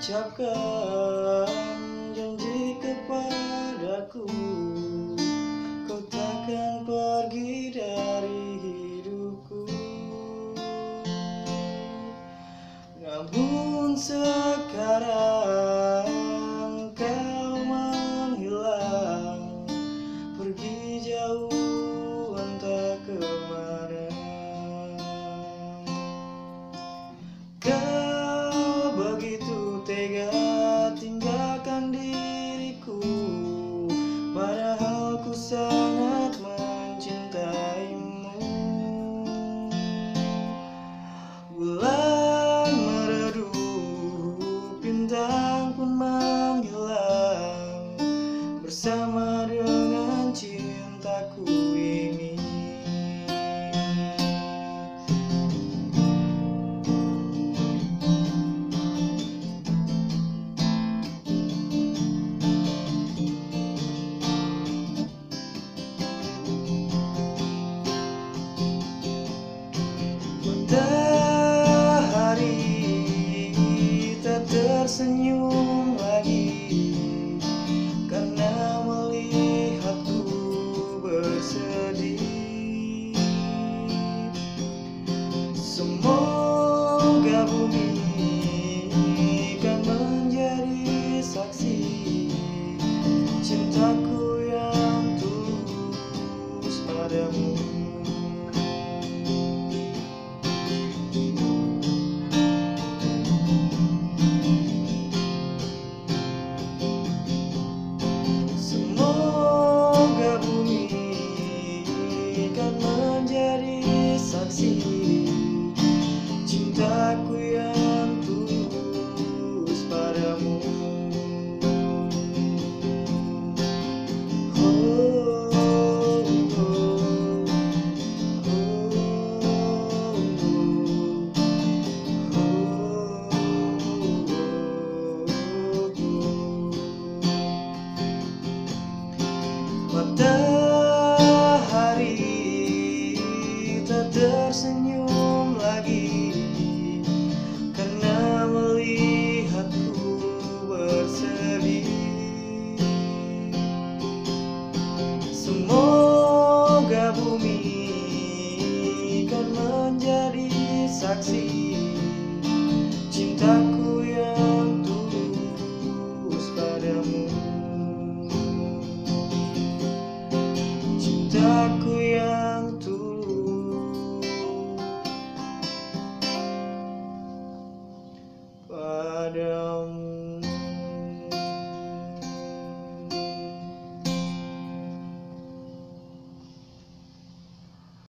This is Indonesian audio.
ucapkan janji kepadaku, kau takkan pergi dari hidupku. Namun sekarang kau menghilang, pergi jauh entah kemana. Kau begitu tega tinggalkan diriku, padahal ku sangat mencintaimu. Bulan meredup, bintang pun menghilang, bersama dengan cintaku ini. Matahari tak tersenyum lagi karena melihatku bersedih. Semoga bumi kan menjadi saksi cintaku yang tulus padamu. Semoga bumi kan menjadi saksi cintaku yang tulus padamu. Oh, oh, matahari tak tersenyum lagi karena melihatku bersedih. Semoga bumi kan menjadi saksi cintaku yang tulus padamu. Cintaku yang